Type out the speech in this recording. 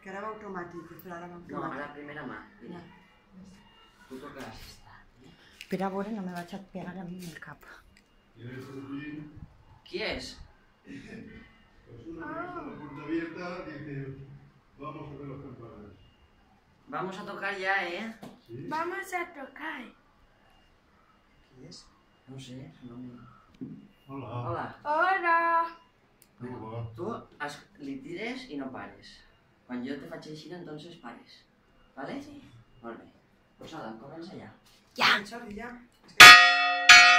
Que ara va automàtic, però ara va No, automàtic. ara primera mà. Mira. Tu tocaràs esta. Espera, a veure, no me vaig a pegar a mi el cap. Qui és? Pues una vez con la puerta abierta dice, vamos a ver los campanas. Vamos a tocar ya, ¿eh? ¿Sí? Vamos a tocar. Qui és? No sé, no me... Hola. Hola. Hola. ¿Cómo va? Tu li tires i no pares. Quan jo te faig així, entonces pares. Vale? Sí. Molt bé. Pues Ada, comença ja. Ja! Jordi, ja.